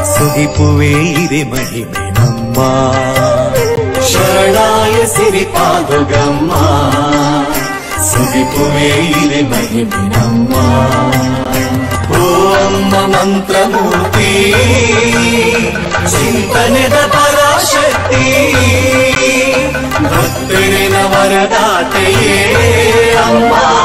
ಸುಗಿಪುವೆ ಇರೆ ಮಹಿಮೆ ನಮ್ಮ ಶರಣಾಯ ಸಿರಿಪಾದುಗಮ್ಮ ಸುಗಿಪುವೆ ಇರೆ ಮಹಿಮೆ ನಮ್ಮ ಓ ಅಮ್ಮ ಮಂತ್ರಮೂರ್ತಿ ಚಿಂತನೆದ ಪರಾಶಕ್ತಿ ಭಕ್ತರಿನ ವರದಾತೆಯೇ ಅಮ್ಮ